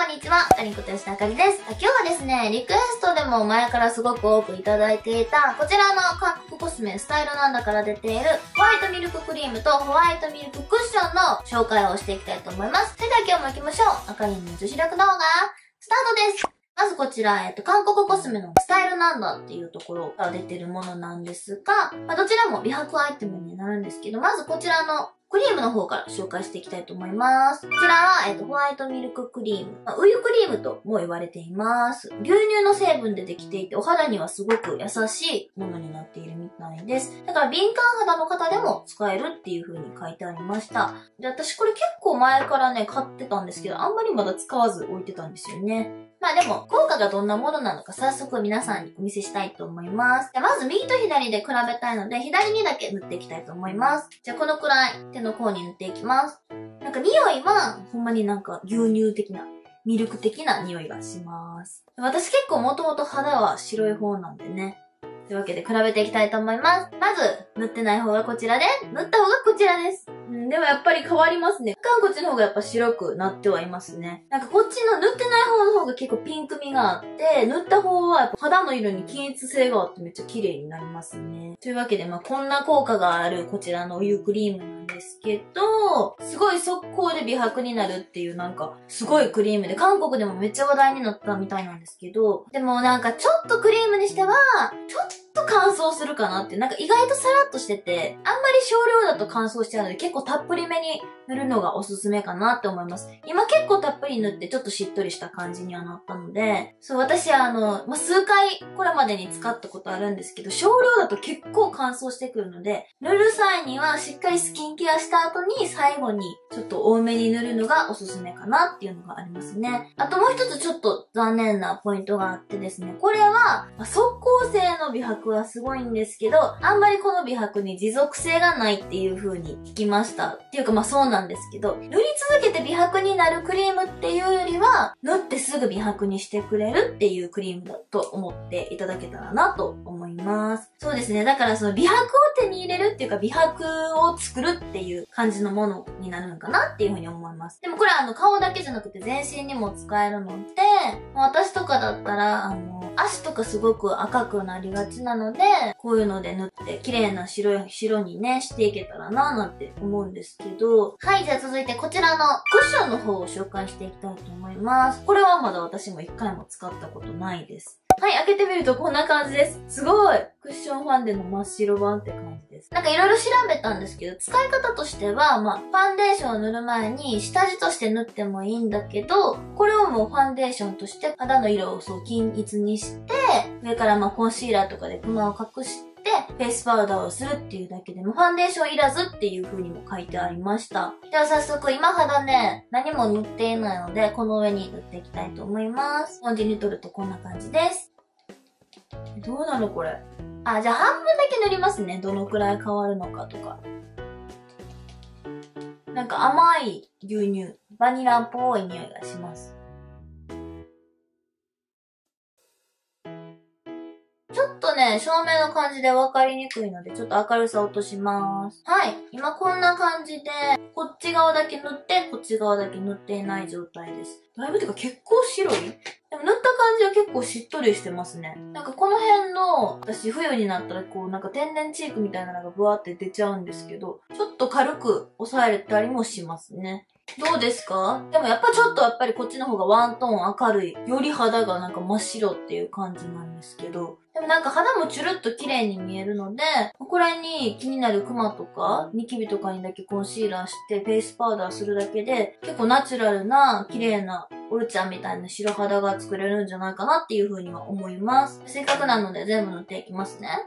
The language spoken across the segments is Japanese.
んにちは、かりんこと吉田あかりです。今日はですね、リクエストでも前からすごく多くいただいていた、こちらの韓国コスメスタイルなんだから出ている、ホワイトミルククリームとホワイトミルククッションの紹介をしていきたいと思います。それでは今日も行きましょう。あかりんの女子力動画、スタートです。まずこちら、韓国コスメのスタイルなんだっていうところから出てるものなんですが、どちらも美白アイテムになるんですけど、まずこちらのクリームの方から紹介していきたいと思います。こちらは、ホワイトミルククリーム。ウユクリームとも言われています。牛乳の成分でできていて、お肌にはすごく優しいものになっているみたいです。だから敏感肌の方でも使えるっていう風に書いてありました。で、私これ結構前からね、買ってたんですけど、あんまりまだ使わず置いてたんですよね。でも、効果がどんなものなのか早速皆さんにお見せしたいと思います。まず右と左で比べたいので、左にだけ塗っていきたいと思います。じゃあこのくらい手の甲に塗っていきます。匂いは、ほんまに牛乳的な、ミルク的な匂いがします。私結構もともと肌は白い方なんでね。というわけで比べていきたいと思います。まず、塗ってない方がこちらで、塗った方がこちらです。でもやっぱり変わりますね。こっちの方がやっぱ白くなってはいますね。こっちの塗ってない方の方が結構ピンク味があって、塗った方はやっぱ肌の色に均一性があってめっちゃ綺麗になりますね。というわけでこんな効果があるこちらのお湯クリームなんですけど、すごい速攻で美白になるっていうすごいクリームで、韓国でもめっちゃ話題になったみたいなんですけど、でもちょっとクリームにしては、ちょっと乾燥するかなって、意外とサラッとしてて、あんまり少量だと乾燥しちゃうので結構たっぷりめに塗るのがおすすめかなって思います。今結構たっぷり塗ってちょっとしっとりした感じにはなったので、そう、私数回これまでに使ったことあるんですけど、少量だと結構乾燥してくるので、塗る際にはしっかりスキンケアした後に最後にちょっと多めに塗るのがおすすめかなっていうのがありますね。あともう一つちょっと残念なポイントがあってですね、これは速効性の美白はすごいんですけど、あんまりこの美白に持続性がないっていう風に聞きました。っていうかそうなんですけど、塗り続けて美白になるクリームっていうよりは、塗ってすぐ美白にしてくれるっていうクリームだと思っていただけたらなと思います。そうですね。だからその美白を手に入れるっていうか美白を作るっていう感じのものになるのかなっていう風に思います。でもこれ顔だけじゃなくて全身にも使えるので、私とかだったら足とかすごく赤くなりがちなので、こういうので塗って綺麗な白にね、していけたらななんて思うんですけど。はい、じゃあ続いてこちらのクッションの方を紹介していきたいと思います。これはまだ私も一回も使ったことないです。はい、開けてみるとこんな感じです。すごいクッションファンデの真っ白版って感じです。いろいろ調べたんですけど、使い方としては、ファンデーションを塗る前に下地として塗ってもいいんだけど、これをもうファンデーションとして肌の色を均一にして、上からコンシーラーとかでクマを隠して、フェイスパウダーをするっていうだけでもファンデーションいらずっていう風にも書いてありました。では早速今肌ね、何も塗っていないので、この上に塗っていきたいと思います。スポンジに取るとこんな感じです。どうなのこれ。じゃあ半分だけ塗りますね。どのくらい変わるのかとか。甘い牛乳、バニラっぽい匂いがします。ちょっとね、照明の感じで分かりにくいので、ちょっと明るさ落とします。はい。今こんな感じで、こっち側だけ塗って、こっち側だけ塗っていない状態です。だいぶてか結構白い？でも塗った感じは結構しっとりしてますね。この辺の、私冬になったら天然チークみたいなのがブワーって出ちゃうんですけど、ちょっと軽く押さえたりもしますね。どうですか？でもやっぱりこっちの方がワントーン明るい。より肌が真っ白っていう感じなんですけど。でも肌もチュルッと綺麗に見えるので、これに気になるクマとか、ニキビとかにだけコンシーラーしてフェイスパウダーするだけで、結構ナチュラルな綺麗なオルちゃんみたいな白肌が作れるんじゃないかなっていう風には思います。せっかくなので全部塗っていきますね。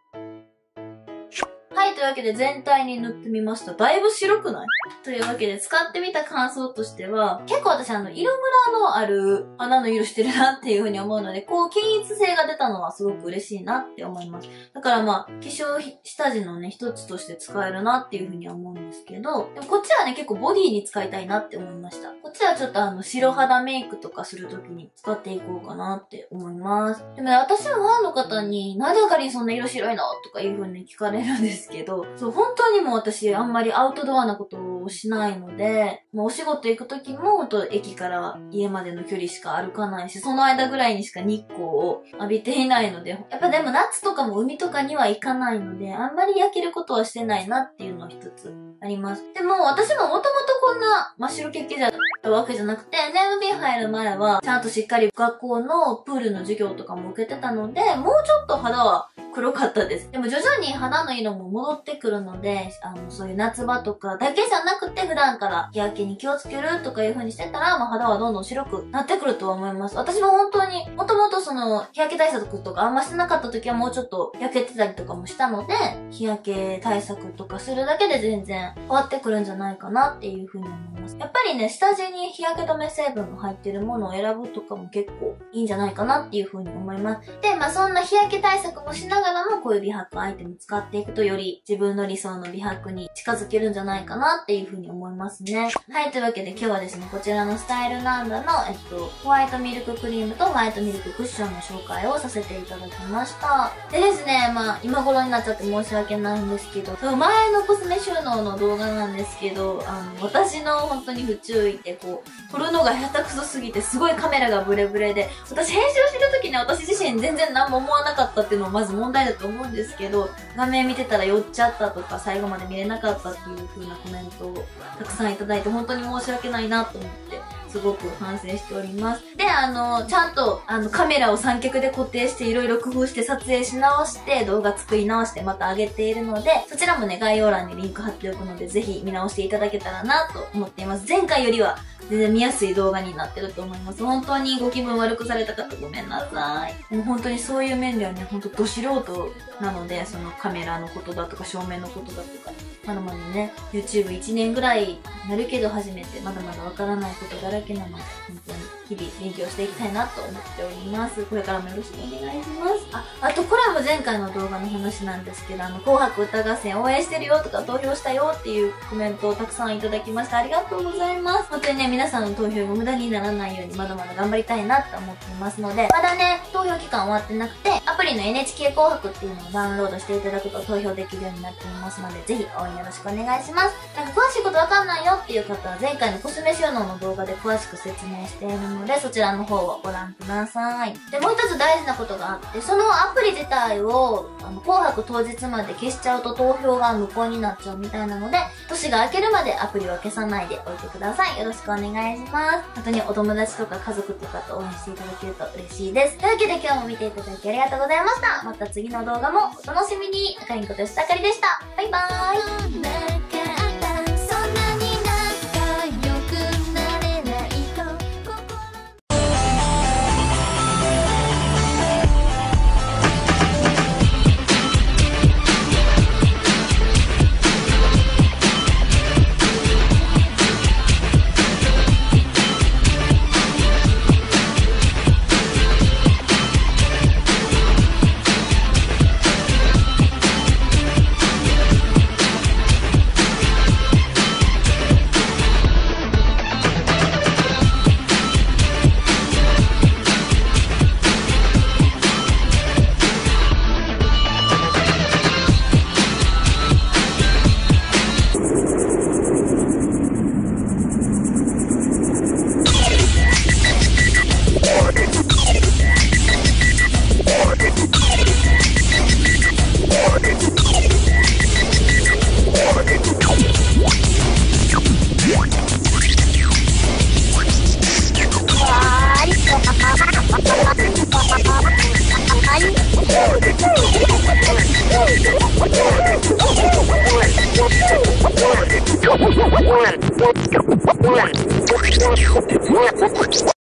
はい、というわけで全体に塗ってみました。だいぶ白くない？というわけで使ってみた感想としては、結構私色ムラのある肌の色してるなっていう風に思うので、均一性が出たのはすごく嬉しいなって思います。だから化粧下地のね、一つとして使えるなっていう風には思うんですけど、でもこっちはね、結構ボディに使いたいなって思いました。こっちはちょっと白肌メイクとかするときに使っていこうかなって思います。でもね、私のファンの方に、なんであかりんそんな色白いのとかいう風に聞かれるんですですけど、そう、本当にもう私あんまりアウトドアなことをしないので、もうお仕事行く時も、駅から家までの距離しか歩かないし、その間ぐらいにしか日光を浴びていないので、やっぱでも夏とかも海とかには行かないので、あんまり焼けることはしてないなっていうのは一つあります。でも私ももともとこんな真っ白系じゃったわけじゃなくて、NMB 入る前はちゃんとしっかり学校のプールの授業とかも受けてたので、もうちょっと肌は黒かったです。でも徐々に肌の色も戻ってくるので、そういう夏場とかだけじゃなくて普段から日焼けに気をつけるとかいう風にしてたら、肌はどんどん白くなってくるとは思います。私も本当に、もともと日焼け対策とかあんましてなかった時はもうちょっと焼けてたりとかもしたので、日焼け対策とかするだけで全然変わってくるんじゃないかなっていう風に思います。やっぱりね、下地に日焼け止め成分が入ってるものを選ぶとかも結構いいんじゃないかなっていう風に思います。で、そんな日焼け対策もしながらもこういう美白アイテム使っていくとより自分の理想の美白に近づけるんじゃないかなっていう風に思いますね。はい、というわけで今日はですね、こちらのスタイルランダの、ホワイトミルククリームとホワイトミルククッションの紹介をさせていただきました。でですね、今頃になっちゃって申し訳ないんですけど、前のコスメ収納の動画なんですけど、私の本当に不注意で撮るのが下手くそすぎてすごいカメラがブレブレで、私編集してる時に私自身全然何も思わなかったっていうのもまず問題だと思うんですけど、画面見てたら酔っちゃったとか最後まで見れなかったっていう風なコメントをたくさんいただいて本当に申し訳ないなと思ってすごく反省しております。で、ちゃんとカメラを三脚で固定していろいろ工夫して撮影し直して動画作り直してまた上げているので、そちらもね概要欄にリンク貼っておくのでぜひ見直していただけたらなと思っています。前回よりは全然見やすい動画になってると思います。本当にご気分悪くされた方ごめんなさい。もう本当にそういう面ではね、本当ど素人なので、そのカメラのことだとか照明のことだとか、まだまだね、YouTube 1年ぐらいなるけど初めてまだまだわからないことだらけなので、本当に日々勉強していきたいなと思っております。これからもよろしくお願いします。あとこれも前回の動画の話なんですけど、紅白歌合戦応援してるよとか投票したよっていうコメントをたくさんいただきました。ありがとうございます。本当にね、皆さんの投票が無駄にならないようにまだまだ頑張りたいなって思っていますので、まだね、投票期間終わってなくて、アプリの NHK 紅白っていうのをダウンロードしていただくと投票できるようになっていますので、ぜひ応援よろしくお願いします。詳しいことわかんないよっていう方は前回のコスメ収納の動画で詳しく説明しているので、そちらの方をご覧ください。で、もう一つ大事なことがあって、そのアプリ自体を紅白当日まで消しちゃうと投票が無効になっちゃうみたいなので、年が明けるまでアプリは消さないでおいてください。よろしくお願いします。本当にお友達とか家族とかと応援していただけると嬉しいです。というわけで今日も見ていただきありがとうございました。また次の動画もお楽しみに。あかりんこと吉田あかりでした。バイバーイ。One.